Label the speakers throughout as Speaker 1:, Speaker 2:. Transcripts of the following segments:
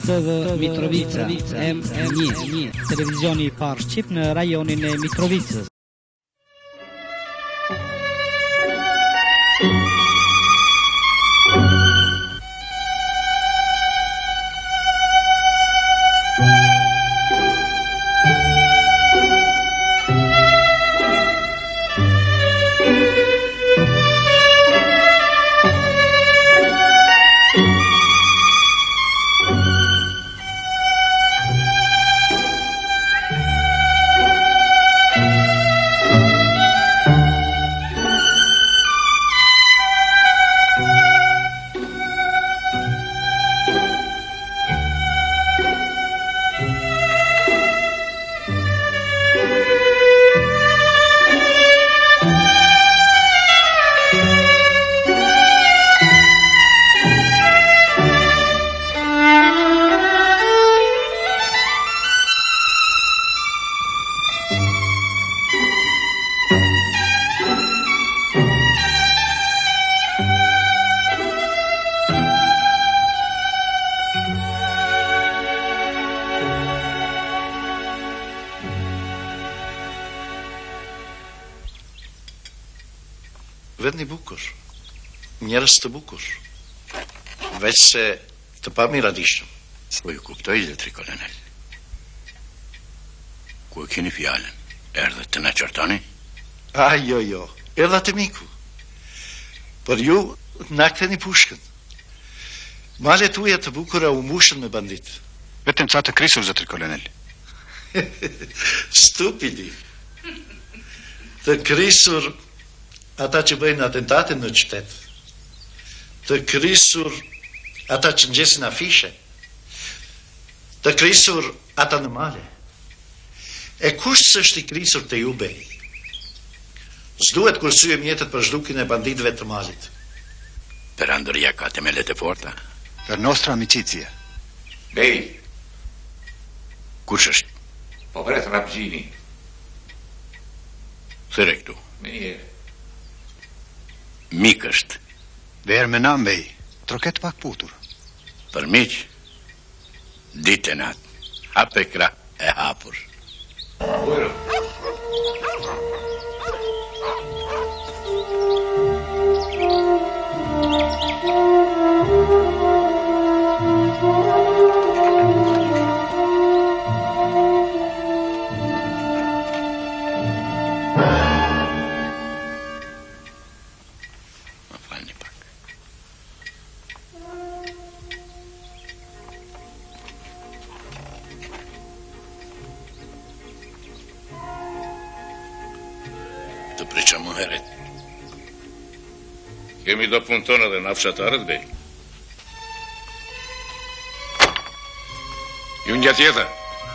Speaker 1: TV Mitrovica, M1, televizioni i parë shqip në rajonin e Mitrovicës.
Speaker 2: Vend i bukur, njerëz të bukur, veç se të pamiradishëm.
Speaker 3: Po ju kuptoj, letri kolonel. Ku e keni fjalën? Erdhët të na qortoni?
Speaker 2: Jo, erdha të miku. Për ju, na ktheni pushkën. Malet uja të bukura u mbushën me bandit.
Speaker 3: Vetëm ca të krisur, zotri kolonel.
Speaker 2: Stupidi. Të krisur ata që bëjnë atentatin në qytet, të krisur ata që ngjesin afishe, të krisur ata në male. E kush s'është i krisur të ju bej? S'duhet kur syem jetët për zhdukin e banditëve të malit.
Speaker 3: Per Andoria ka temelet e forta.
Speaker 4: Per nostra amicizia.
Speaker 5: Bej,
Speaker 3: Kush është?
Speaker 5: po vret Rabgjini.
Speaker 3: Thyre këtu.
Speaker 5: Mirë.
Speaker 3: Mik është.
Speaker 4: Ver me nam bej, troket pak putur.
Speaker 3: Për miq, ditë e natë, hap e krah e hapur.
Speaker 5: Ujro.
Speaker 3: Më falni pak. Të preqa më heret.
Speaker 5: Kemi do punë tonë dhe në afshatarët, bej. Ju një tjetër.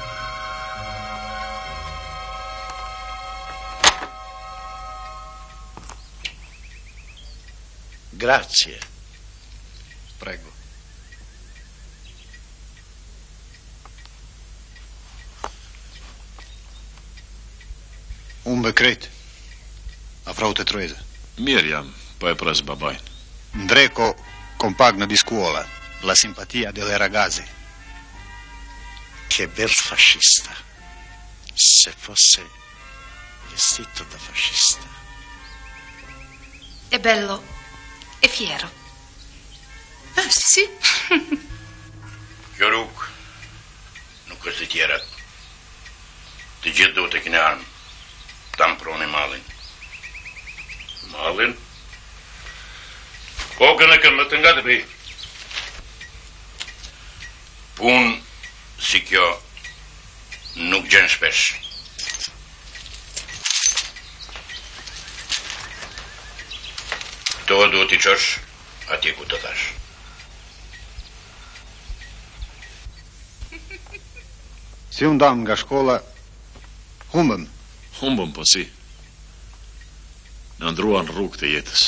Speaker 2: Grazie.
Speaker 4: Prego. Unë bekrejt. Afrau të trojze.
Speaker 5: Mirë jam, po e pres babajnë.
Speaker 4: Ndreko compagno di scuola, la simpatia delle ragazze.
Speaker 2: Che bel fascista. Se fosse vestito da fascista.
Speaker 6: È bello e fiero. Ah, sì.
Speaker 3: Kjo rrugë nuk është e tjera. Të gjithë do të kene armë. Ta më proni mallin. Mallin? Kokën e kënë më të nga të bëj. Punë si kjo nuk gjen shpesh. Këto duhet t'i qosh atje ku të thash.
Speaker 4: Si unë dam nga shkolla, humbëm.
Speaker 7: Humbëm po si. Në ndruan rrugë të jetës.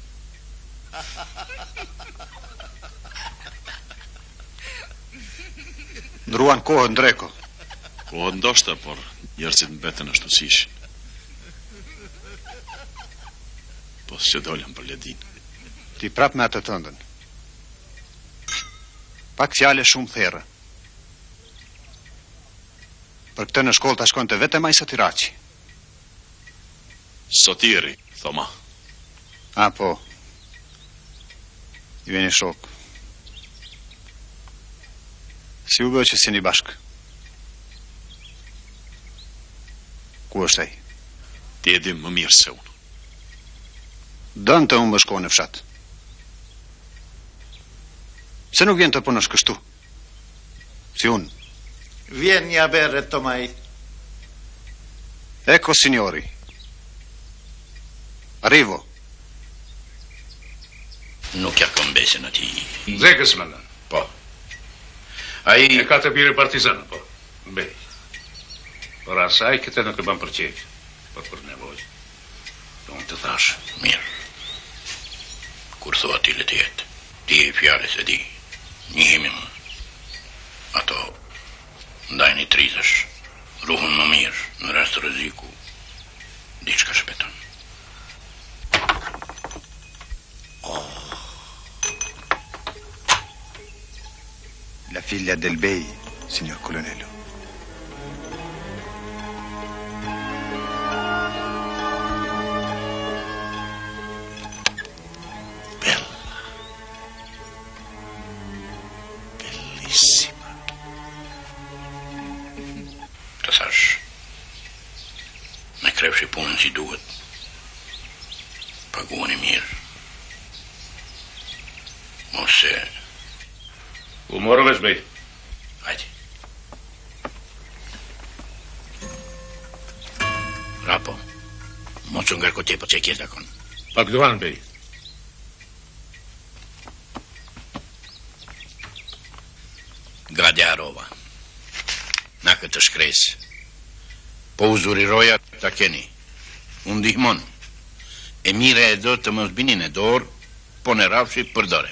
Speaker 4: Ndruan kohën Ndreko.
Speaker 7: Kohët ndoshta, por njerëzit mbetën ashtu si ishin. Po s'që dolën për ledin.
Speaker 4: Ti prap me atë tëndën. Pak fjale shumë therë. Për këtë në shkollë ta shkonte vetëm ai Sotiraçi.
Speaker 7: Sotiri, thoma.
Speaker 4: A, po. I vjen shok. Si u bë që s'jeni bashkë? Ku është ai?
Speaker 7: Ti e di më mirë se unë.
Speaker 4: Dënë të unë më shkojnë në fshat. Se nuk vjen të punësh kështu? Si unë?
Speaker 2: Vieni a bere, Tomai.
Speaker 4: Ecco, signori. Arrivo.
Speaker 3: Nuk ja kam besën ati.
Speaker 5: Zekës më lënë.
Speaker 3: Po. Ai...
Speaker 5: E ka të bire partizanë, po. Bej. Por asaj këtë nuk e ban për qejf. Po për nevoj.
Speaker 3: Unë të thash, mirë. Kur thua ti le të jetë. Ti e fjales e di. Njihemi më. Ato... ndajni trizësh. Ruhën më mirë. Në rast rreziku. Diçka shpëton.
Speaker 4: La figlia del Bey, signor colonnello.
Speaker 3: Bella. Bellissima. Të thash, me krefshi punën si duhet. Paguani mirë. Mose...
Speaker 5: U morë vesh, bej.
Speaker 3: Hajde. Rapo, mos u ngarko ti po çe ke zakon.
Speaker 5: Pak duan, bej.
Speaker 3: Gradjarova. Na këtë shkres. Po uzuriroja ta keni. Unë ndihmon. E mire e do të mos binin e dorë, po në rafshi përdore.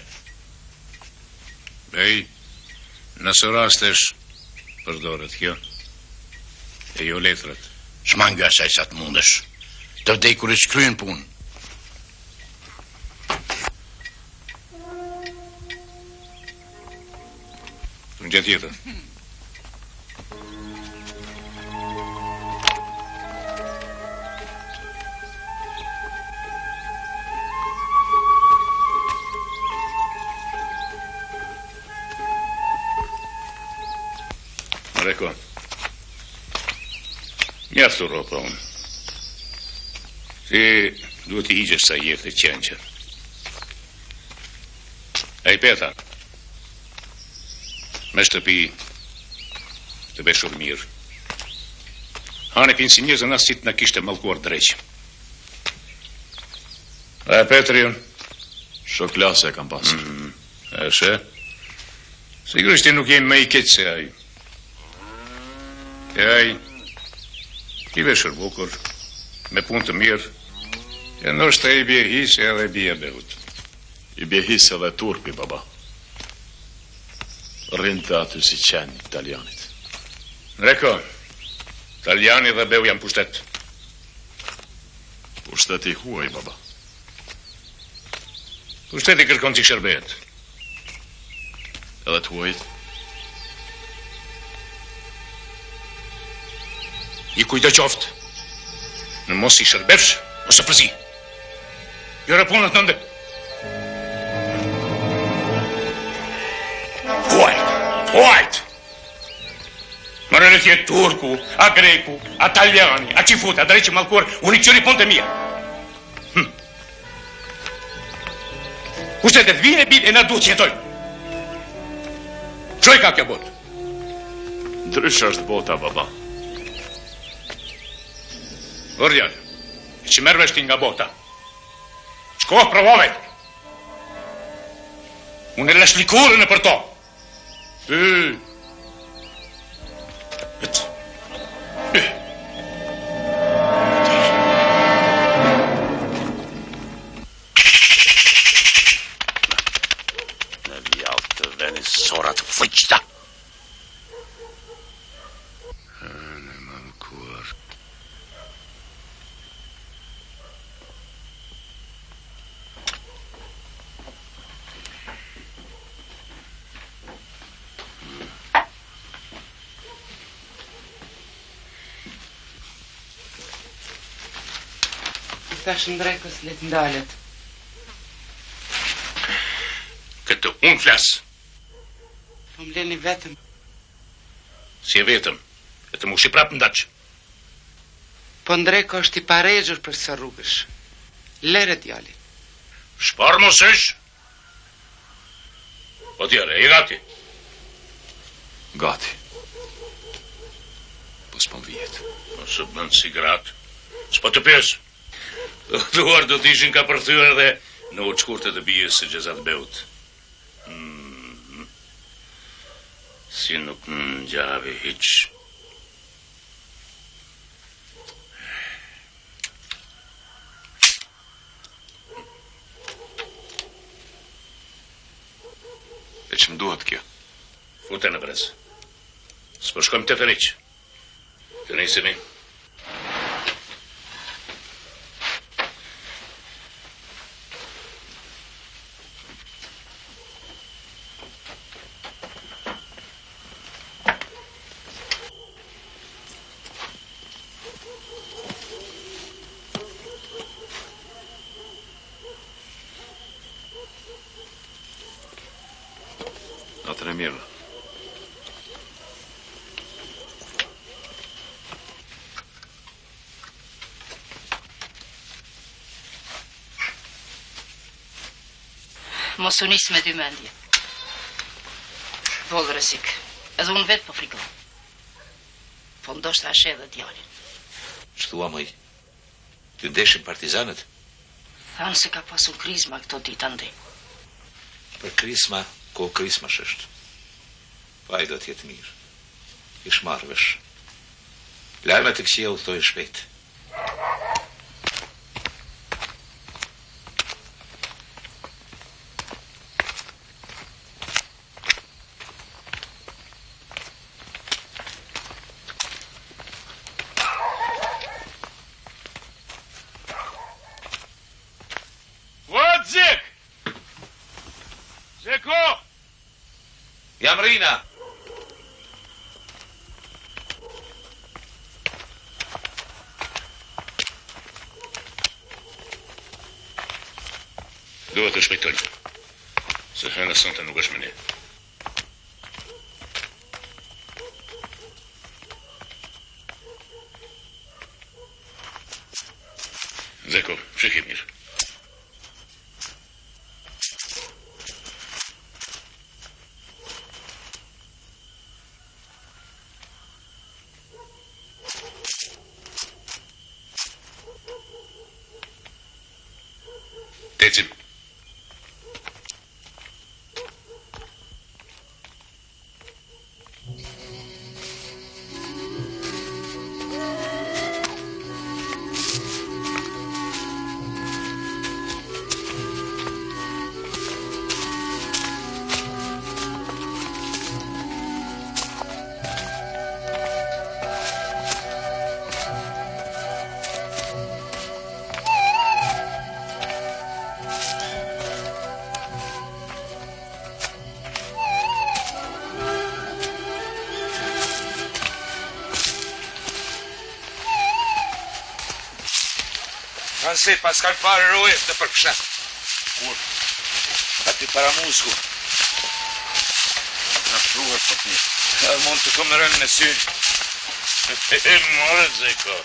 Speaker 5: Bej, nësë rastesh përdoret kjo. E jo letrat.
Speaker 3: Shmangë asaj sa të mundesh. Të vdej kur i shkryen punë.
Speaker 5: Në gjatë jetër. Reko. Mjaftu ropa unë. Si duhet i higjesh sa jetë të qenqër. E i peta. Me shtëpi të beshur mirë. Hane pensionizën as si të në kishte mallkuar dreq. E Petriun?
Speaker 7: Shoklase kam pasur.
Speaker 5: E shë? Sigurisht ti nuk jemi me i keqë se ai. E ai, ti veshër bukur, me punë të mirë, e nështë e i bje hisë edhe bje beut.
Speaker 7: I bje hisë edhe turpi, baba. Rinte aty si qenë italianit.
Speaker 5: Reko, italiani dhe beu janë pushtet.
Speaker 7: Pushteti huaj, baba.
Speaker 5: Pushteti kërkon që shërbet.
Speaker 7: Edhe të huajt.
Speaker 5: I kujtë qoftë. Në mos i shërbefsh, ose përzi. Jore punët nënde. Huajt. Mërë në tjetë turku, a greku, a italiani, a qifut, a dreqë malkuar, unë i qëri punë të mija. Kushtetet vine bit e na duhet që jetojnë. Qoj ka kjo botë?
Speaker 7: Ndrysh është bota, baba.
Speaker 5: Vërdjal, që mërvesh ti nga bota. Shko, provove. Unë e lesh likurën e për to.
Speaker 3: Në vjallë të veni sorat fëqta. Në malkuar.
Speaker 8: Tašan drekos litin dalet.
Speaker 3: Këtë unë flasë.
Speaker 8: Po më leni vetëm.
Speaker 3: Si e vetëm, e të mu shi prapë ndaqë.
Speaker 8: Po ndreko është i paregjur për së rrugësh. Lere djali.
Speaker 3: Shparë mos është. Po tjere, i gati.
Speaker 7: Gati. Po s'pon vijet.
Speaker 3: Po së bëndë si gratë. S'po të pesë. Duar do t'ishin ka përthyre dhe në u qkurte të bijës së gjezat beut. Si nuk në gjave hiq.
Speaker 7: E që më duhet kjo?
Speaker 3: Fute në brez. S'po shkojmë të fëriq. Të nisemi.
Speaker 7: Natën e mirë.
Speaker 6: Mos u nis me dy mendje. Volë rësik. Edhe unë vetë po frikon. Po ndoshta ashe edhe djalin.
Speaker 9: Shtua mëj, të ndeshin partizanët?
Speaker 6: Thanë se ka pasur krizma këto ditë andi.
Speaker 9: Për krisma, ko krisma shështë. Pa i do t'jetë mirë. Ish marrëvesh. Lajme të këqia u thoi shpejt. Jam Rina.
Speaker 3: Duhet të shpejtojnë. Se hënë sënte nuk është me ne. Zeko, shikim mirë. Ecim.
Speaker 9: Se pas kanë parë rojet në përfshat. Kur? Ati para musku. Në shruhet për një. Mund të këmë rënë në synë.
Speaker 3: E morë, Zeko.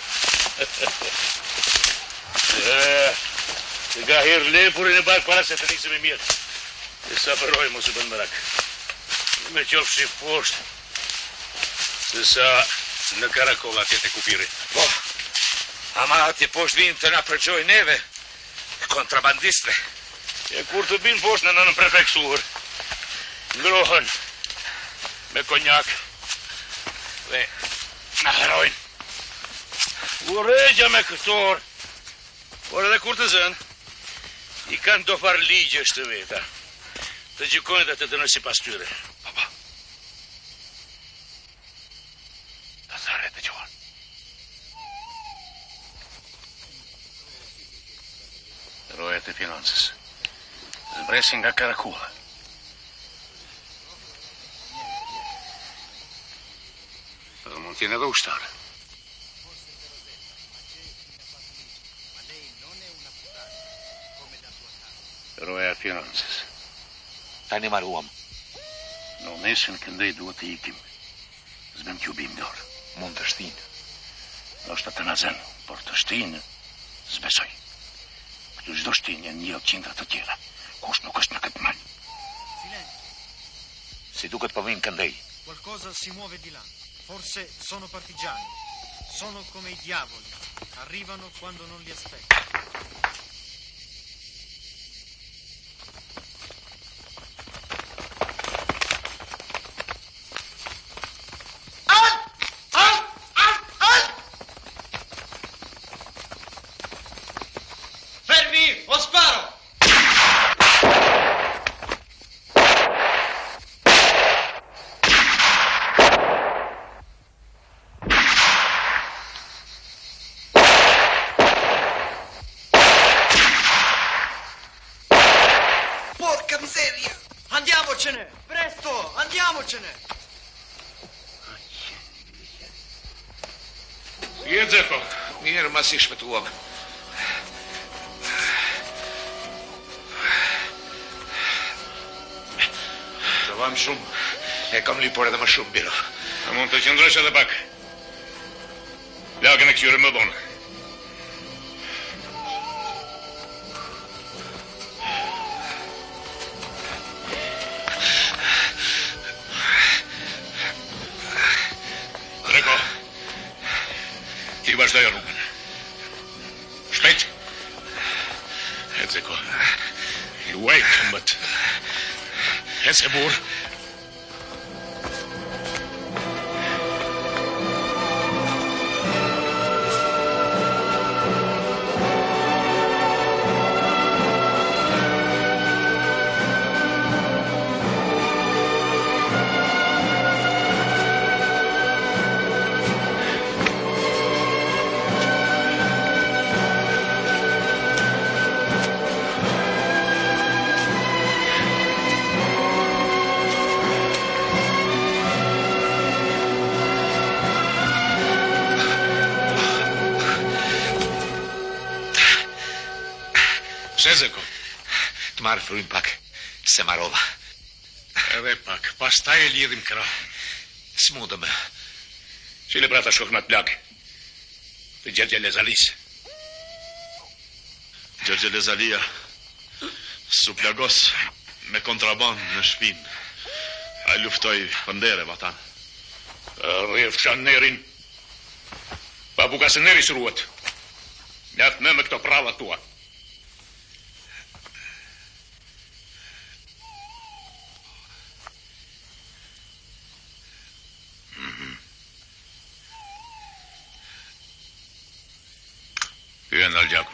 Speaker 3: Të ga hirë lepurin e bakë para se të nikëse me mjetë. E sa përroj mos u bënë mërak. Me qofë shifë poshtë. Se sa në karakolla tjetë e kupiri.
Speaker 9: Po. Ama ati poshtë vinë të na përgjoj neve, kontrabandiste.
Speaker 3: E kur të binë poshtë në prefekturë, ngrohen me konjak dhe në herojnë. Uregja me këtor, por edhe kur të zënë, i kanë do farë ligje është të veta, të gjykojnë dhe të dënë si pas tyre.
Speaker 9: Papa, të zare të gjohën.
Speaker 3: Rojet e financës. Zbresin nga Karakulla. Edhe mund t'jene edhe ushtarë. finanțes.
Speaker 9: Dar ne mare om.
Speaker 3: Nu nesen când ai duot ikim. Zbem ti ubim dor.
Speaker 9: Muntă știin.
Speaker 3: Osta te nazen, porta știin, zbesoj. Když do štíně nije odčinta tijela, košno košno kad mani.
Speaker 9: Si ducat pavin candei.
Speaker 10: Qualcosa si muove di là. Forse sono partigiani. Sono come i diavoli. Arrivano quando non li aspetti. Fermi! O sparo! Porca miseria! Andiamocene! Presto! Andiamocene!
Speaker 5: Iedzeko!
Speaker 9: Mir masiš met uom.
Speaker 5: Vam šum.
Speaker 9: Ekam li pored ma šum bilo.
Speaker 5: A monta që ndrësh edhe pak. Lagën e këtyre më vonë. Dreko, ti vazhdoj rrugën. Shpejt. Eceko. Luaj këmbët. Ece burë. Šezeko.
Speaker 9: Tmar fruin pak. Semarova.
Speaker 5: Edhe pak. Pastaj e lidhim krah.
Speaker 9: Smudëm.
Speaker 5: Qile prata shok në të plak. Të Gjergje Lezalis.
Speaker 7: Gjergje Lezalia su plagos me kontraband në shpin. A luftoj pëndere, vatan.
Speaker 5: Rrëf shanerin. Pa bukaseneri shruat. Mjaft me këto prava tua. Hyen al gjakun.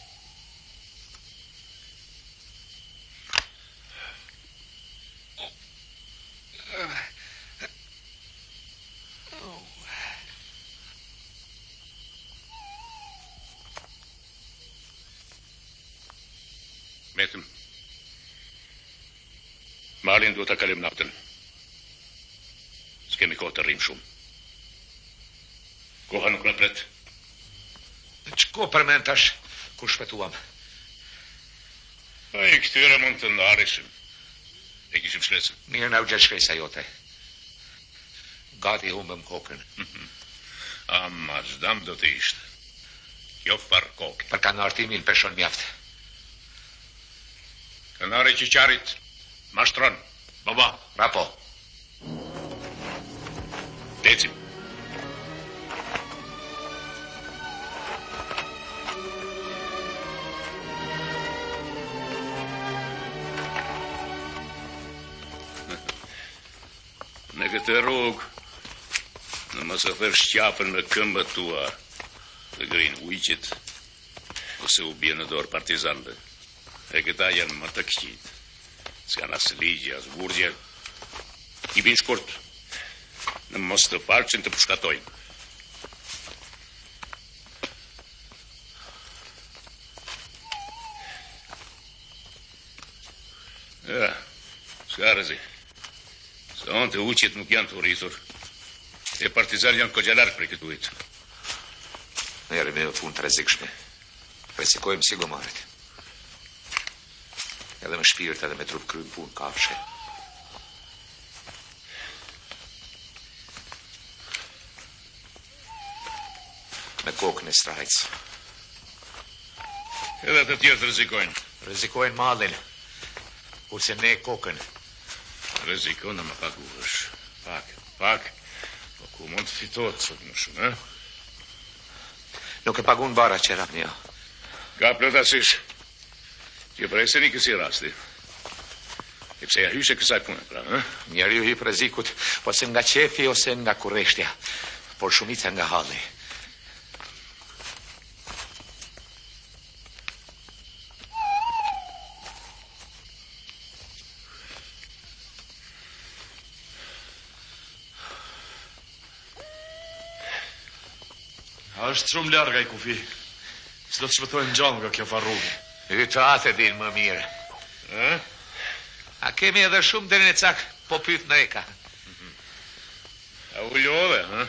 Speaker 5: Metëm. Malin duhet ta kalim naftën. S'kemi kohë të rrim shumë. Koha nuk në pret.
Speaker 9: Qko përmentash kur shpetuam?
Speaker 5: A i këtyre mund të ndarishim. E kishim shlesën.
Speaker 9: Mirë në u gjetë shkresa jote. Gati humbëm kokën.
Speaker 5: Ama zdam do të ishte. Jo farë kokë.
Speaker 9: Për kanartimin peshon mjaftë.
Speaker 5: Kanare që qarit mashtron.
Speaker 7: Baba.
Speaker 9: Rapo.
Speaker 5: Decim. Në këtë rrugë, në mos e thërë shqapën me këmbët tua, të grinë ujqit, ose u bje në dorë partizanëve. E këta janë më të këqit. S'ka as ligje, as burgje. I bin shkurt. Në mos të falqin të përshkatojnë. Ja, s'ka rëzi. Se onë të uqit nuk janë të rritur. E partizan janë kogjalarë për këtë ujtë.
Speaker 9: Ne jemi në fund të rrezikshme. Rrezikojmë sigomarit. Edhe me shpirt edhe me trup krym pun kafshe. Me kokën e strajc.
Speaker 5: Edhe të tjerë të rrezikojnë.
Speaker 9: Rrezikojnë mallin. Kurse ne kokën.
Speaker 5: Rrezikon më pak ush. Pak. Po ku mund të fitohet sot më shumë, eh?
Speaker 9: Nuk e pagun bara që rapnja.
Speaker 5: Ka plotësisht. Që preseni kësi rasti. E pse ja hyshe kësaj punë, pra, eh?
Speaker 9: Njeriu hip rrezikut, po se nga qefi ose nga kurreshtja, por shumica nga halli.
Speaker 7: Është shumë larg ai kufi. S'do të shpëtojmë gjallë nga kjo farrugë.
Speaker 9: Hytat e din më mirë. A kemi edhe shumë deri në cak, po pyet në eka.
Speaker 5: A u lodhe, ha?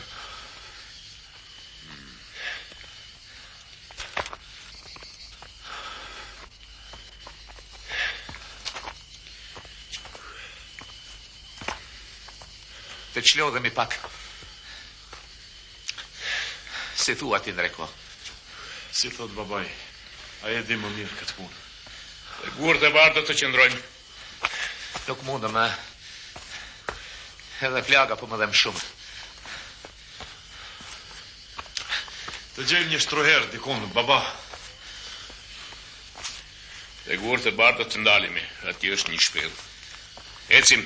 Speaker 9: Të qlodhemi pak. Si thua ti, Ndreko?
Speaker 7: Si thot babaj, a e di më mirë këtë punë.
Speaker 5: Dhe gurët e bardhë të qëndrojnë.
Speaker 9: Nuk mundëm, a? Edhe plaga po më dhem shumë.
Speaker 7: Të gjejmë një shtroher dikon, baba.
Speaker 5: Dhe gurët e bardhë të ndalimi, ati është një shpel. Ecim.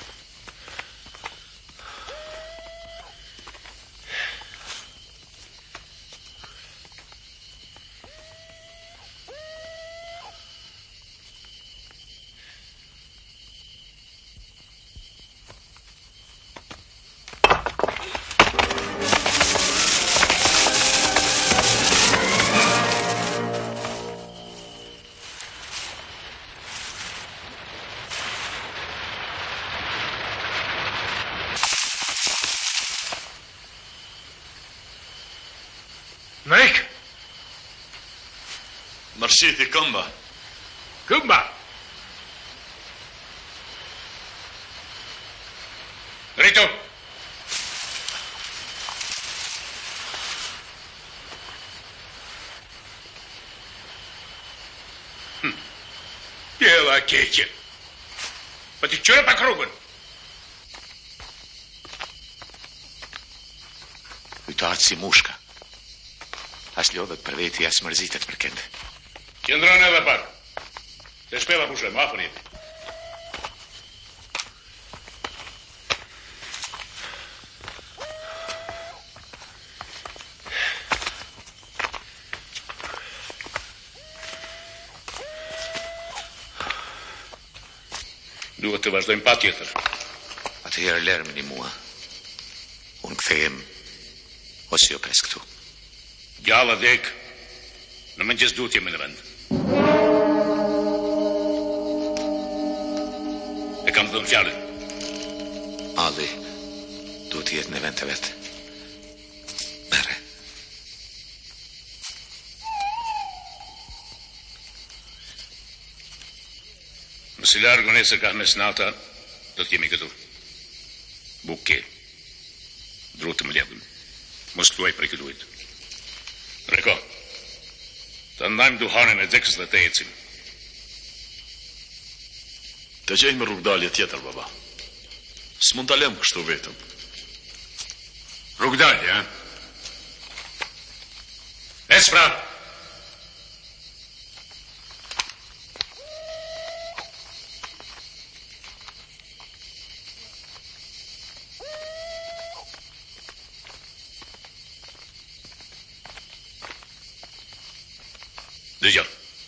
Speaker 7: Nek! Mërshiti këmba.
Speaker 5: Këmba! Rito! Jela keqe. Pa ti qëre pak rrugën.
Speaker 9: Kujtohet si mushka. As lodhet për veti, as mërzitet për këndë.
Speaker 5: Qëndrën edhe pak. Të shpela pushem, afën jeti. Duhet të vazhdojmë pa tjetër.
Speaker 9: Atëherë lërë një mua. Unë këthejem, ose jo pres këtu.
Speaker 5: Gjalla dhek, në mëngjes duhet jemi në vend. E kam dhënë fjallin.
Speaker 9: Malli duhet jetë në vend të vetë. Mere.
Speaker 5: Më si largë nëse ka mesnata, do t'jemi këtu. Buke. Drutë të më ledhëm. Mos këtuaj për i këtuajt. Reko, të ndajmë duhanin e dzekës dhe të ecim.
Speaker 7: Të gjejmë rrugdalje tjetër, baba. S'mund të lem kështu vetëm.
Speaker 5: Rrugdalje, ha? Ec pra! Dëgjo.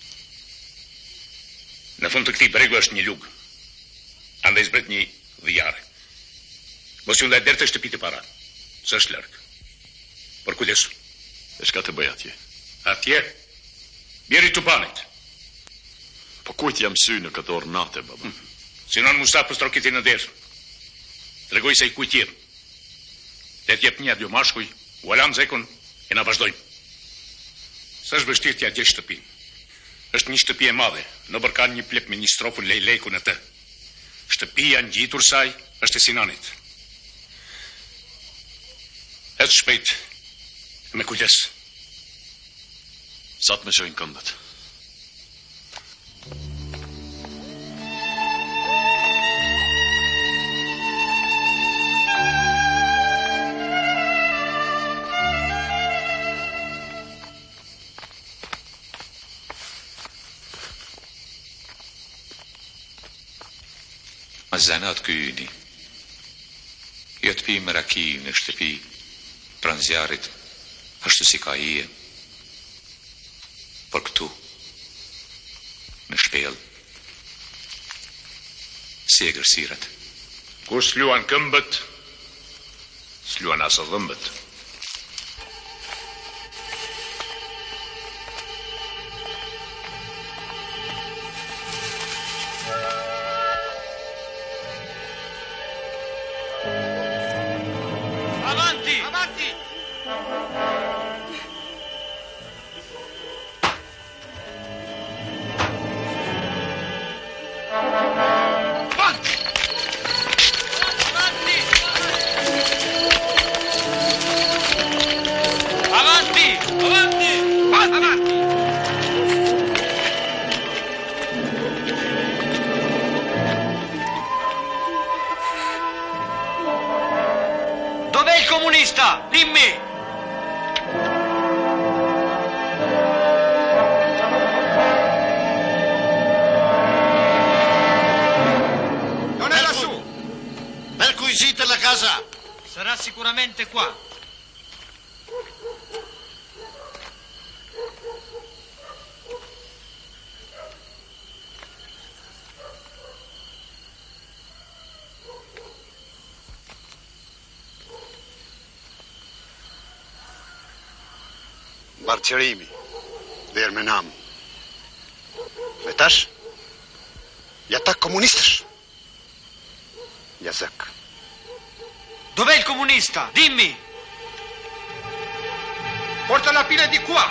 Speaker 5: Në fund të këtij bregu është një lugë. Andaj zbret një dhjarë. Mos ju ndaj deri te shtëpitë para. S'është larg. Por kujdes.
Speaker 7: E çka të bëj atje?
Speaker 5: Atje? Bjeri tupanit.
Speaker 7: Po kujt jam sy në këtë orë natë, baba?
Speaker 5: Sinon Mustafa për strokiti në derë. Tregoj se i kujt jem. Le t'jep një dy mashkuj, u alam zekun e na vazhdojmë. S'është vështirë t'ja gjesh shtëpinë. Është një shtëpi e madhe, nëpër ka një plep me një strofë lejleku në të. Shtëpia ngjitur saj është e Sinanit. Ecë shpejt, me kujdes.
Speaker 7: Sa të më shojnë këmbët.
Speaker 9: Ma zanat kyni. Jo të pi më raki në shtëpi, pranë zjarit, ashtu si ka ije. Por këtu, në shpel, si e gërsirat.
Speaker 5: Kur s'luan këmbët, s'luan asë dhëmbët.
Speaker 10: Dov'è il comunista? Dimmi!
Speaker 2: Non è lassù! Perquisite la casa!
Speaker 10: Sarà sicuramente qua.
Speaker 4: Barqërimi, dhe Ermenam. Me tash, jatak komunistësh. Yazëk.
Speaker 10: Dov'è il comunista? Dimmi!
Speaker 8: Porta la pila di qua.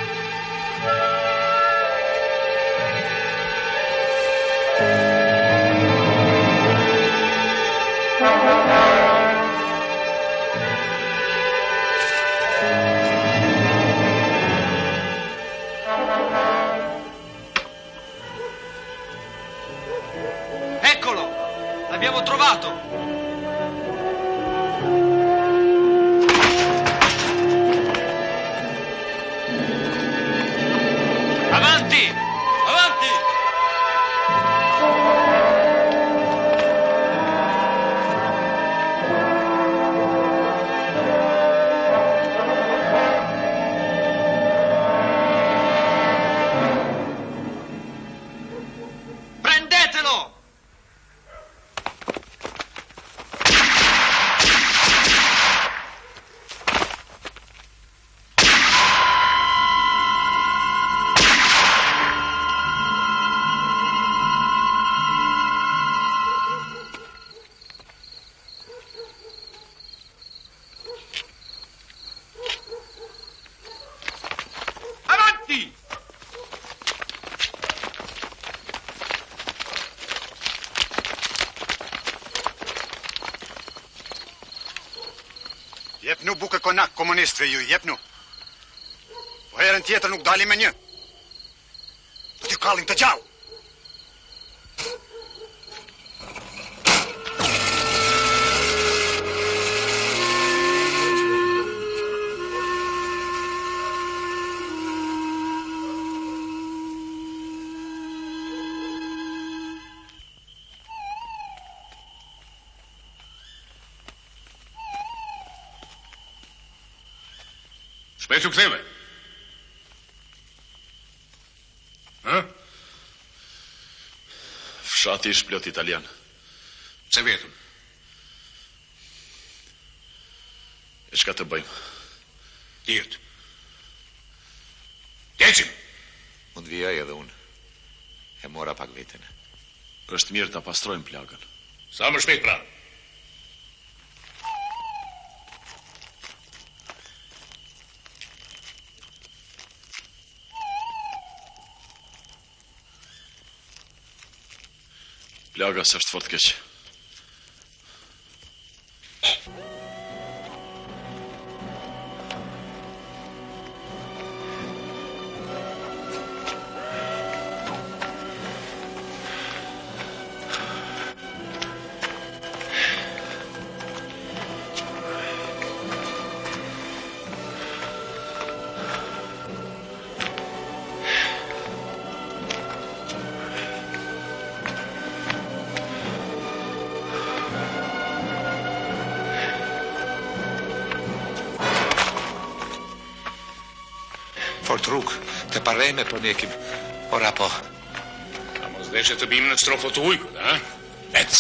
Speaker 10: Eccolo! L'abbiamo trovato! Avanti! Avanti! Prendetelo! Avanti!
Speaker 4: Jepnu buke konak komunistëve ju, jepnu. Po herën tjetër nuk dali me një. Do t'ju kallin të gjallë.
Speaker 5: Shpejt u ktheve. Ha?
Speaker 7: Fshati ish plot italian.
Speaker 5: Pse vetëm?
Speaker 7: E çka të bëjmë?
Speaker 5: Tjertë. Ecim!
Speaker 9: Unë vijaj edhe unë. E mora pak vetën.
Speaker 7: Është mirë ta pastrojmë plagën.
Speaker 5: Sa më shpejt pra.
Speaker 7: Plagas është fort keq.
Speaker 9: Fort rrugë, të pareme për nekim. Ora po.
Speaker 5: A mos deshe të bim në strofot të ujkut, ha? Ec!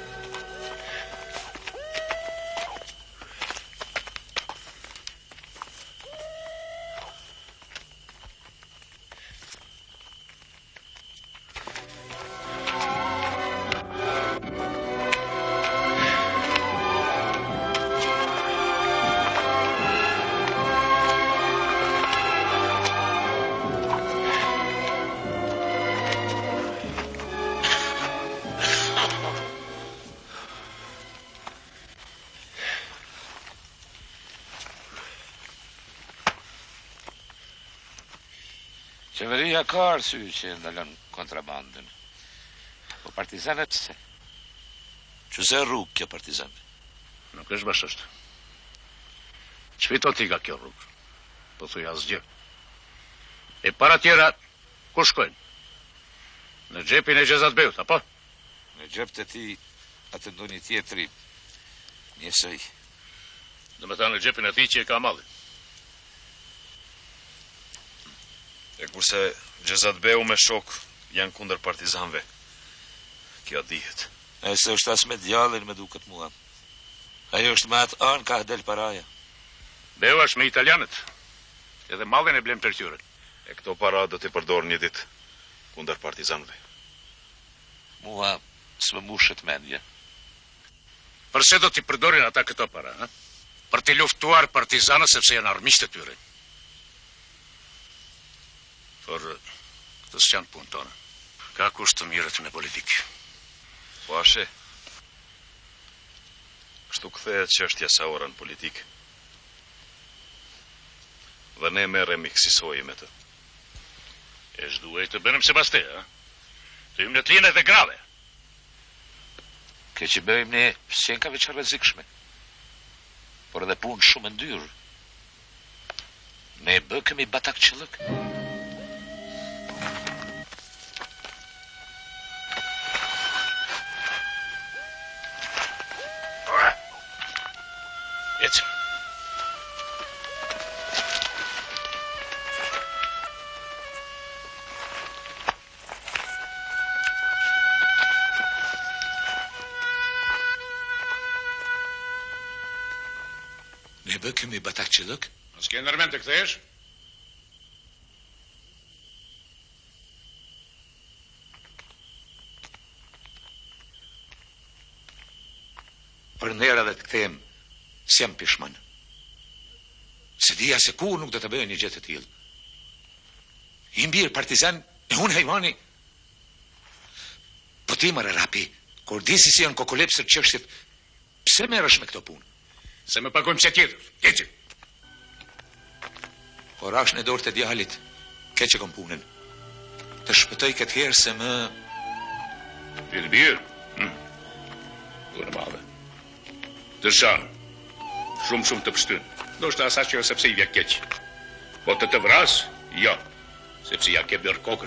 Speaker 9: Qeveria ka arsye që ndalon kontrabandën. Po partizanët se?
Speaker 2: Qëse rrugë kjo partizan?
Speaker 5: Nuk është bashkësht. Çfiton ti nga kjo rrugë? Po thuj asgjë. E para tjera, ku shkojnë? Në xhepin e Xhezatbeut, apo?
Speaker 9: Në xhep të ti atë ndonjë tjetri. Njësoj.
Speaker 5: Do me thënë në xhepin e tij që e ka mallin.
Speaker 7: E kurse Xhezatbeu me shok janë kundër partizanëve. Kjo dihet.
Speaker 9: E se është as me djallin me duket mua. Ajo është me atë anë ka del paraja.
Speaker 5: Beu është me italianët. Edhe mallin e blen për tyre.
Speaker 7: E këto para do t'i përdor një ditë kundër partizanëve.
Speaker 9: Mua s'më mushet mendje.
Speaker 5: Përse do t'i përdorin ata këto para, ha? Për t'i luftuar partizanët sepse janë armiqtë e tyre. Por këtë s'janë punë tonë. Ka kusht të mirët me politikë.
Speaker 7: Po ashe, kështu kthehet çështja sa ora në politikë. Dhe ne merremi kësaj me të.
Speaker 5: E s'duhet të bënim se baste, ha? Të jemi në të linët e grave.
Speaker 9: Ke që bëjmë ne s'jen ka veç rrezikshme. Por edhe punë shumë ndyrë. Ne bë kemi batak qëllëk.
Speaker 5: Ecim.
Speaker 9: Ne bë kemi batak qëllëk?
Speaker 5: Mos ke ndërmend të kthesh?
Speaker 9: Për ndera dhe të kthehem, s'jam pishman. Se dija se kur nuk do të bëjë një gjë të tillë. I mbirë partizan e unë hajvani. Po ti më rapi, kur disi si janë kokolepsër çështjet, pse merresh me këto punë?
Speaker 5: Se më pagojmë pse tjetër. Eci.
Speaker 9: Orash në dorë të djalit, keqe kom punën. Të shpëtoj këtë herë se më...
Speaker 5: Birë. Kërë madhe. Të shanë. Shumë të pështyn. Do shta asa që sepse i vja keq. Po të vras, jo. Sepse ja ke bërë kokën.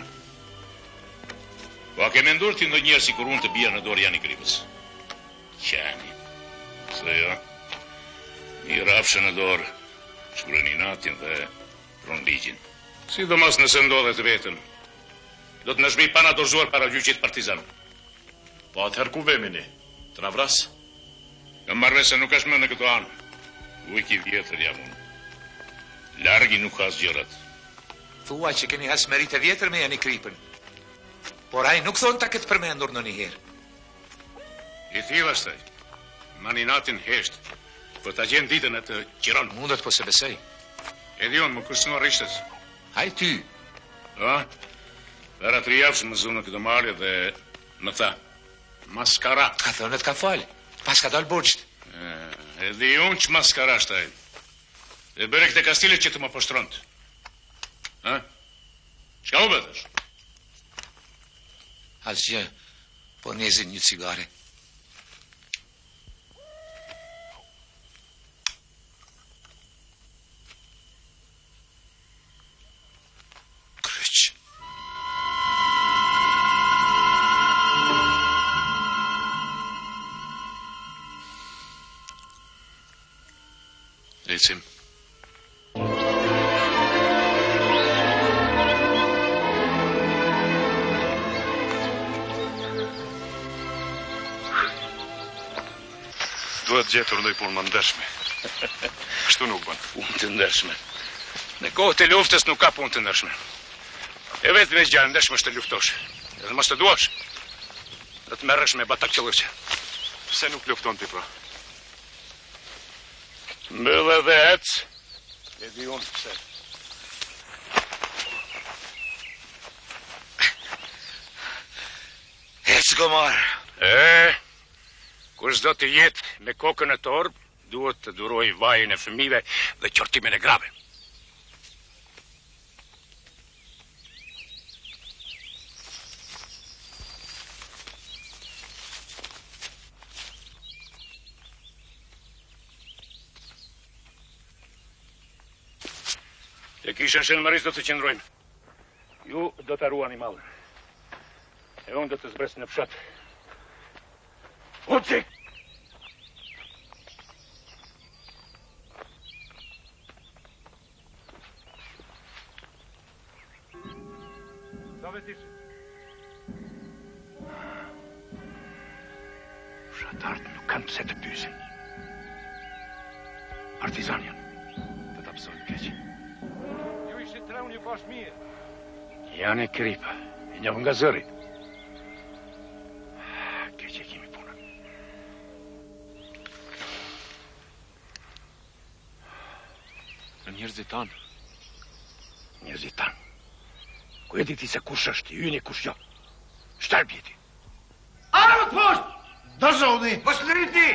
Speaker 5: Po a ke mendur ti ndonjëherë njerë si kur unë të bia në dorë Jani Kripës? Qani. Se jo. Një rafshë në dorë, shkruaninatin dhe pronligjin. Sidomos nëse ndodhet vetën. Do të na shbij pa na dorëzuar para gjyqit partizan.
Speaker 7: Po atëherë ku vemi ne? Të na vras?
Speaker 5: Kam marrë se nuk është më në këto anë. Ujki vjetër jam unë. Largi nuk has gjërat.
Speaker 9: Thua që keni has merit e vjetër me Jani Kripën. Por ai nuk thonë ta këtë përmendur në njëherë.
Speaker 5: I thivë ashtaj. Maninatin hesht. Po ta gjen ditën e të qiron.
Speaker 9: Mundet po se besoj.
Speaker 5: Edhe unë më kërcënuar rishtës.
Speaker 9: Haj ty.
Speaker 5: Ha? Vera 3 javë më zonë këtë marrje dhe më tha. Maskara.
Speaker 9: Ka thënë ka fal. Pas ka dalë borxht.
Speaker 5: Edhe I unë që maskara shtaj. E bëre këtë kastilet që të më poshtrontë. Ha? Çka u bëtësh?
Speaker 9: Asgjë, po nezin një cigare. Kryq.
Speaker 5: Ecim.
Speaker 7: Duhet gjetur ndoj punë më ndershme. Kështu nuk bën.
Speaker 5: Punë të ndershme. Në kohët e luftës nuk ka punë të ndershme. E vetëm gjë e ndershme është të luftosh. Edhe mos të duash. Do të merresh me batakçëllëqe.
Speaker 7: Pse nuk lufton ti pra?
Speaker 5: Mbyll edhe ec. E di unë pse.
Speaker 9: Ec gomar.
Speaker 5: Kur s'do të jetë me kokën e torë, duhet të duroj vajin e fëmijëve dhe qortimin e grave. Te kishën Shënmëris do të qëndrojmë. Ju do të ruani malën. E unë do të zbres në fshat. Uci!
Speaker 7: Sa vetishi?
Speaker 5: Fshatarët nuk kanë pse të pyesin. Partizan janë. Do ta psojnë keq.
Speaker 7: Ju ishit tre unë ju pash mirë.
Speaker 5: Janë e kripa. E njohën nga zëri. Keq e kemi punën.
Speaker 7: Në njerëzit tanë.
Speaker 5: Njerëzit tanë. Ku e di ti se kush është yni kush jo? Shtar bjeti.
Speaker 2: Armët poshtë! Do zoni!
Speaker 5: Mos lëriti!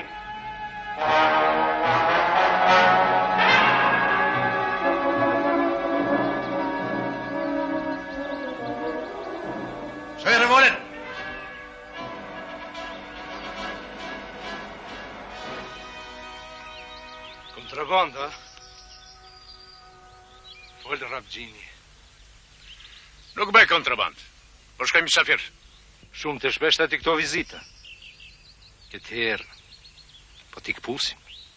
Speaker 2: Shoj revolin!
Speaker 11: Kontrabanda? Folë Rabgjini.
Speaker 5: Nuk bëj kontraband. Po shkoj mysafir.
Speaker 11: Shumë të shpeshta ti këto vizita. Këtë herë, po ti këpusim.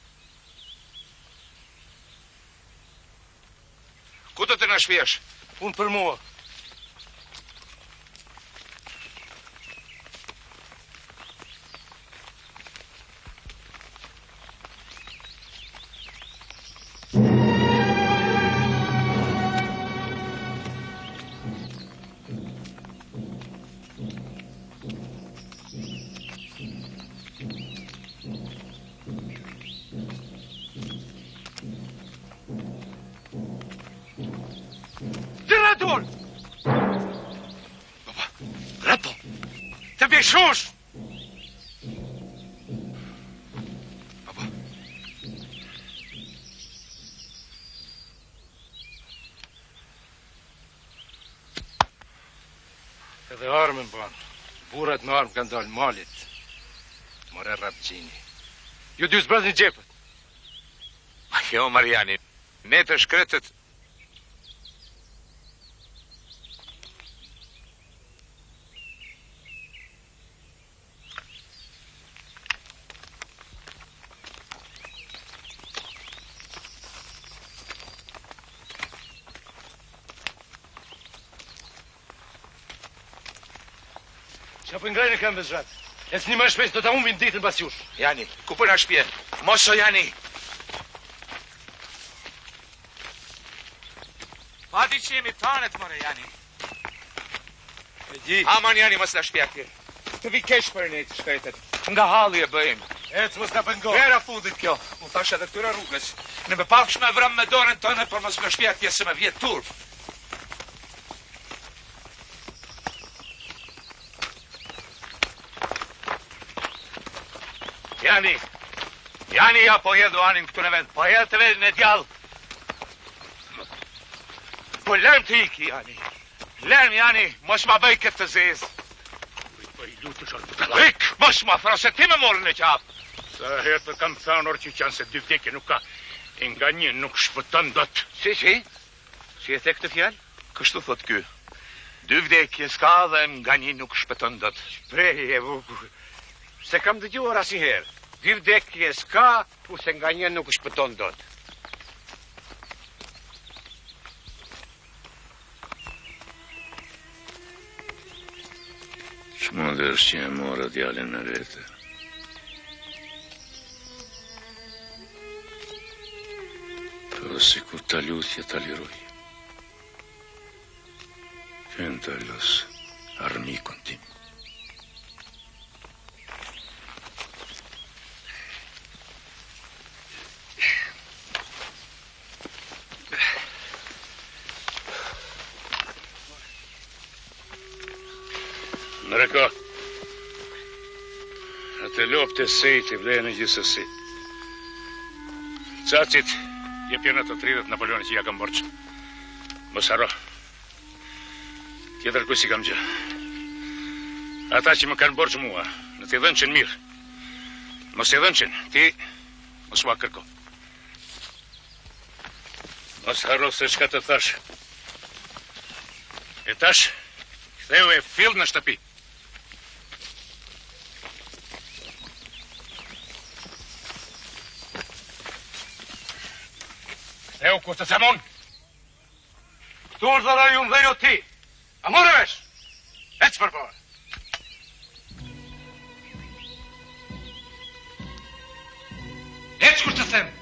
Speaker 9: Ku do të na shpjesh?
Speaker 11: Unë për mua.
Speaker 9: Shosh! Baba.
Speaker 11: Edhe armën banë. Burat me armë kanë dalë malit. More Rabgjini. Ju dy zbrazni gjepët.
Speaker 9: Jo, Mariani. Ne të shkretët.
Speaker 11: Qa për ngrejnë e kam vezrat. E s'ni më shpesh do ta umbin ditën pas jush.
Speaker 9: Jani, ku për na shpje? Moso Jani.
Speaker 12: Pati që jemi tanet, more, Jani.
Speaker 11: E di.
Speaker 9: Aman Jani, mos na shpje atje. Të vi kesh për ne të shtetet. Nga halli e bëjmë.
Speaker 11: Ec, mos na pëngo.
Speaker 9: Vera fundit kjo. Unë thash edhe këtyre rrugës. Në me pafsh me vrëm me dorën tëne, por mos me shpje atje se me vjet turp.
Speaker 13: Jani, ja pojedu anim këtu në vend. Pojedu të në djallë. Po lërm të iki, Jani. Lërm, Jani, mos ma bëj këtë të zezë.
Speaker 5: Po i lutu shorë për të la.
Speaker 13: Ik, mos ma fra, se ti me morën e qapë.
Speaker 5: Sa herë të kam thënë orë që qanë se dy vdekje nuk ka. E nga një nuk shpëton dot.
Speaker 13: Si? Si e the këtë fjalë? Kështu thot ky. Dy vdekje s'ka dhe nga një nuk shpëton dot. Shprehi e bukur. Se kam dëgjuar asnjëherë. Dy vdekje s'ka, po se nga një nuk shpëton dot.
Speaker 5: Shmondë është që e mora djalin në vete. Pero si kur ta lutje ta liroj. Kënë të los armikon tim. Në reko, atë lopë të sejtë i vlejnë gjithësësi. Cacit, je pjena të 30 Napoleonit që ja kam borqë. Mos haro. Tjetër kuj si kam gjë. Ata që më kanë borqë mua, në t'i dhënë qenë mirë. Mos t'i dhënë qenë, ti mos ma kërko. Mos haro se shka të thash. E tash, ktheu e fill në shtëpi. Ktheu ku të zemon.
Speaker 13: Këtu është dhe ju më dhejnë o ti. A more vesh? Ecë për bërë. Ecë kur të them.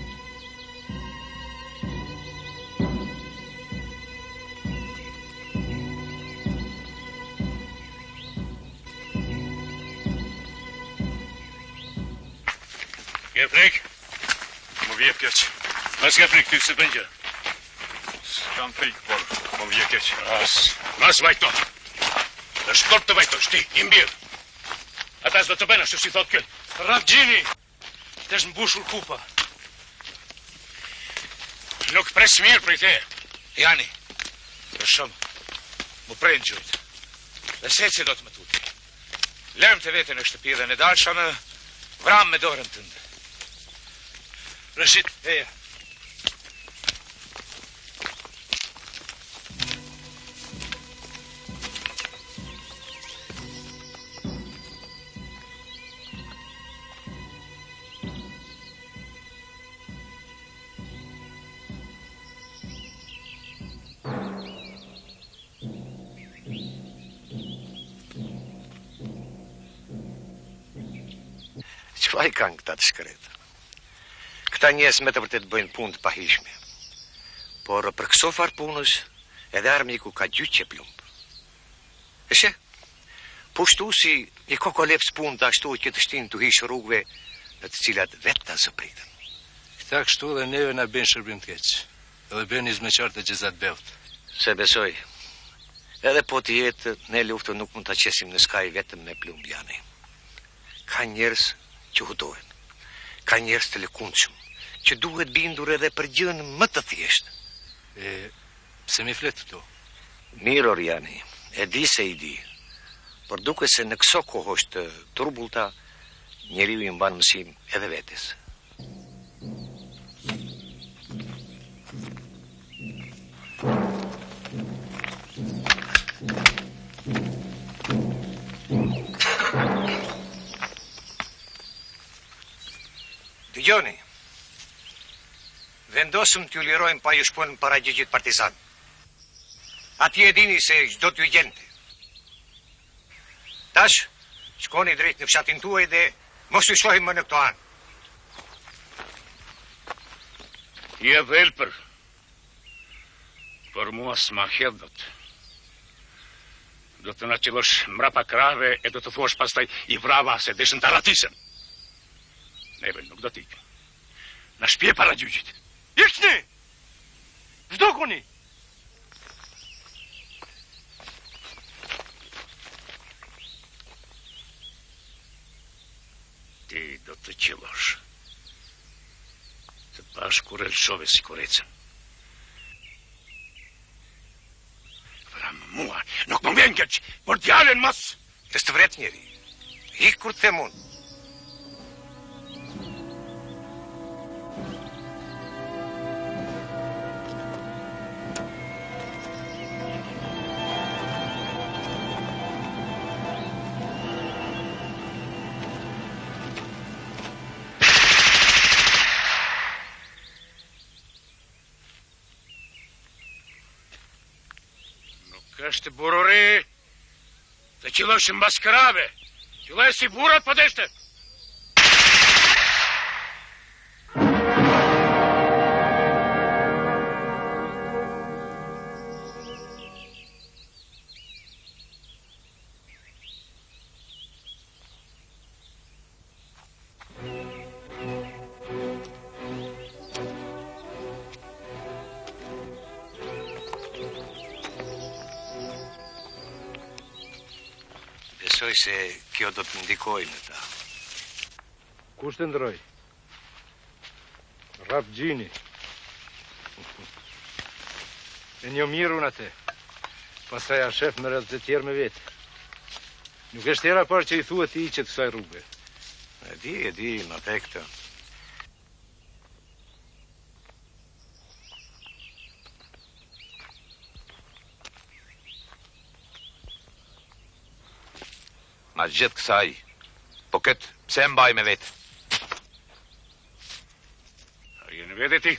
Speaker 5: Gefrik?
Speaker 7: Më vje keq.
Speaker 5: Mas Gefrik, ty se bëngjë.
Speaker 7: S'kam frik, por më vje keq.
Speaker 5: Mas vajto. Dhe shkort të vajto, shti, imbirë. Ata s'do të bëna, shtu si thot këll.
Speaker 13: Ravgjini, të është mbushur kupa.
Speaker 5: Nuk pres mirë për i te.
Speaker 9: Jani, për shumë, më prejnë gjujtë. Dhe se që do të më tuti. Lërëm të vete në shtëpi dhe në dalësha më vram me dorën tënde.
Speaker 13: Rëshit, eja. Qëfa i kanë këta të shkretë? Këta njes me të vërtet bëjnë punë të pahishme. Por për këso farë punës, edhe armiku ka gjyqë që plumbë. E she, pushtu si një kokoleps punë të ashtu që të shtinë të hishë rrugve në të cilat vetë të zëpritën.
Speaker 11: Këta kështu dhe neve në bëjnë shërbim të keqë, edhe bëjnë izmeqarë të gjezat bevtë.
Speaker 13: Se besoj, edhe po të jetë, ne luftën nuk mund të qesim në skaj vetëm me plumbë Jani. Ka njerës që hudohen. Ka njerëz të lëkundshëm, që duhet bindur edhe për gjën më të thjeshtë.
Speaker 11: Pse mi flet këtu?
Speaker 13: Mirë Oriani, e di se i di. Por duke se në këso kohë është turbullta, njeriu i mban mësim edhe vetes. Dëgjoni, vendosëm t'ju lirojmë pa ju shpunë para gjyqit partizan. Ati e dini se çdo t'ju gjente. Tash, shkoni drejt në fshatin tuaj dhe mos ju shohim më në këto anë.
Speaker 5: Je dhelpër, por mua s'ma hedhët. Do të na qëllosh mrapa krave e do të thuash pastaj i vrava se deshën të ratisën. Neve nuk do t'ikë. Na shpje para gjyqit.
Speaker 13: Ikni! Vdokuni!
Speaker 5: Ti
Speaker 3: Да ты челош. Ты паш курел шовес и курецен. Vrem mua, nog man vengert, vart jalen mas.
Speaker 13: Det står rätt ner i. Gick ur temon.
Speaker 3: Кажете бурори, да челошим маскараве. Челеси бурат подеште.
Speaker 13: Se kjo do të ndikojnë ata.
Speaker 11: Kush të ndroj? Rap Gjini. E një mirë unë atë. Pastaj a shef me rrëdhë të tjerë me vetë. Nuk është era parë që i thua ti që të kësaj rrugë.
Speaker 13: E di, më te këtë.
Speaker 9: Ma gjithë kësaj, po këtë pse mbaj me vetë?
Speaker 3: A jeni vetë ti?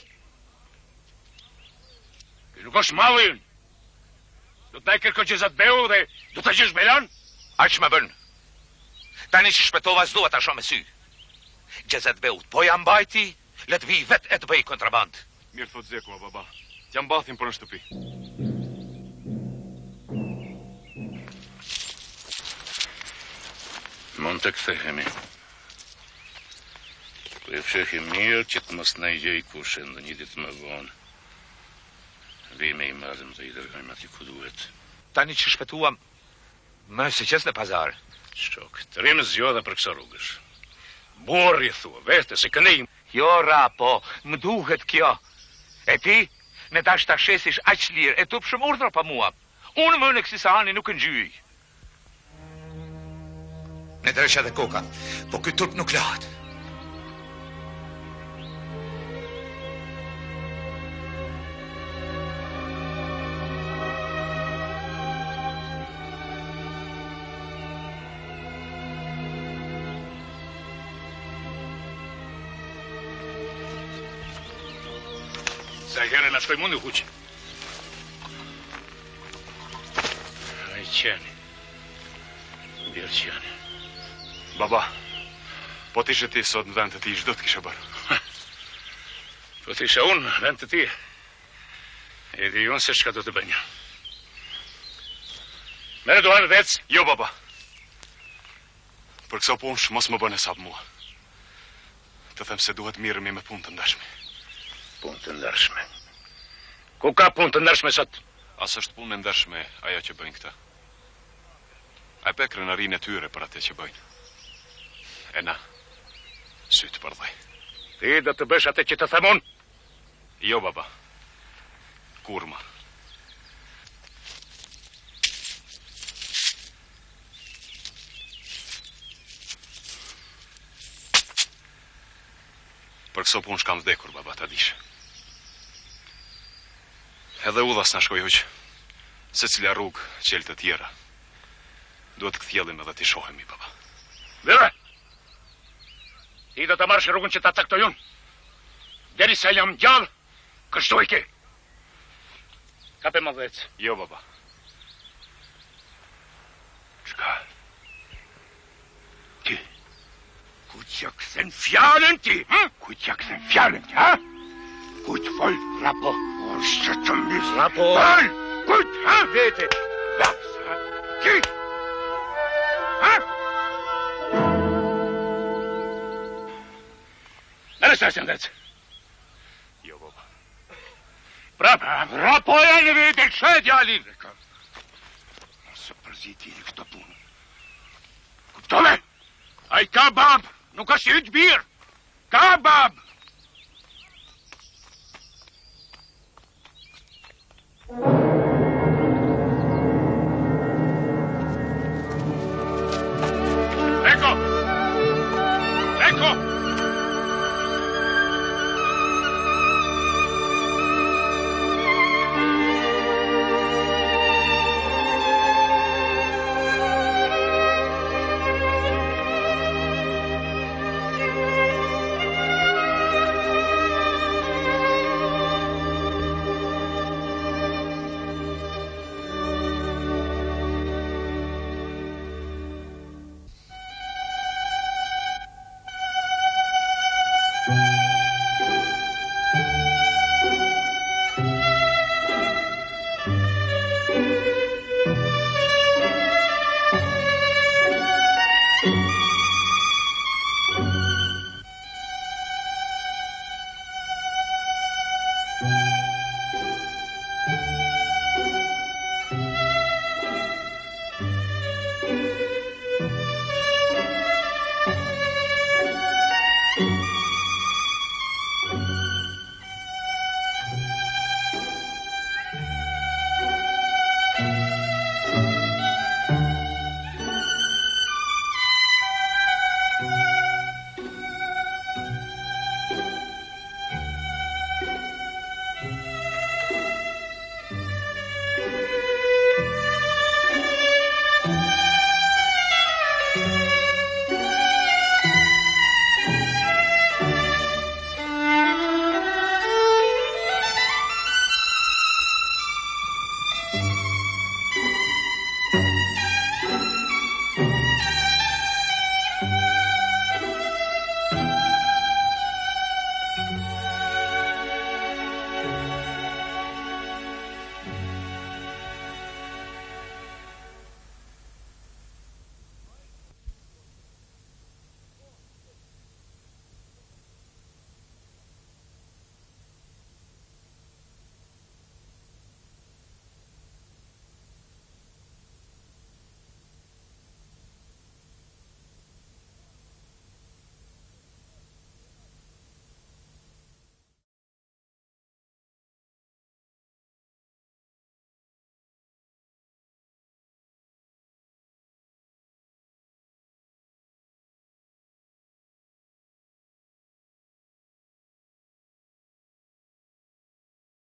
Speaker 3: Kë nuk është malë jënë. Do të kërko që zatë behu dhe do të gjësh belan?
Speaker 9: Aq më bën. Tani që shpetova s'dua ta shoh me sy. Gjezet beut, po jam mbajti, le të vi vetë e të bëj kontraband.
Speaker 7: Mirë thot Zekua, baba. T'jam mbathim për në shtëpi.
Speaker 3: Mund të kthehemi. Po e fshehim mirë që të mos na i gjej kush ndë një ditë më vonë. Vime i marrim dhe i dërgojmë ati ku duhet.
Speaker 9: Tani që shpetuam, më se qes në pazar.
Speaker 3: Shok, të rimë zjodha për kësa rrugësh. Borri thua, vete se kënejmë.
Speaker 9: Jo, rapo, më duhet kjo. E ti, në dash të shesish aq lirë, e tu pëshëm urdhra pa mua. Unë më në kësi sahani nuk në gjyj. Në dresha dhe koka, po këtë turp nuk lahat.
Speaker 3: Sa herë në shkoj mundu, huqë. Ai qeni. Bjerë qeni.
Speaker 7: Baba, po t'ishe ti sot në vend të ti, çdo të kishe bërë.
Speaker 3: Po t'ishe unë në vend të ti, e di unë se shka do të bënja. Mere duhanë vec?
Speaker 7: Jo, baba. Për këso punësh, mos më bëne sap mua. Të them se duhet mirëmi me punë të ndërshme.
Speaker 3: Punë të ndërshme? Ku ka punë të ndërshme sot?
Speaker 7: As është punë e ndërshme ajo që bëjnë këta. A pe krenarin e tyre për atë që bëjnë. E na, sytë për dhej.
Speaker 3: Ti do të bësh atë që të themon?
Speaker 7: Jo, baba. Kur ma. Për këso punë shkam vdekur, baba, ta dish. Edhe udhas na shkoj hoq. Se cila rrugë qelë të tjera. Duhet të këthjellim edhe t'i shohemi, baba.
Speaker 3: Vere! Ti do të marrësh rrugën që ta caktoj unë. Deri sa jam gjallë, kështu i ke. Kape më dhec.
Speaker 7: Jo, baba.
Speaker 3: Çka? Ti? Ku t'ja kthen fjallën ti? Ku t'ja kthen fjallën ti, ha? Ku t'fol? Rapo. Orështë të mis. Rapo. Fol! Ku t'ha? Vete. Laps, ha? Ti? Ha? Nere stasën dhec?
Speaker 7: Jo, baba.
Speaker 3: Prapa. Rapo janë vete, qëtë jalin. Nëse përziti në këtë punë. Kuptove? A i ka babë. نقاش كبير كعباب. ecco
Speaker 14: you